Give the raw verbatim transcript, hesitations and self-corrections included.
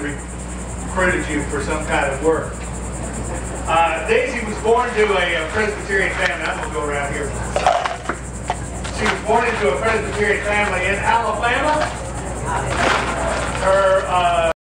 have recruited you for some kind of work. Uh, Daisy was born to a, a Presbyterian family. I'm going to go around here. She was born into a Presbyterian family in Alabama. Her uh,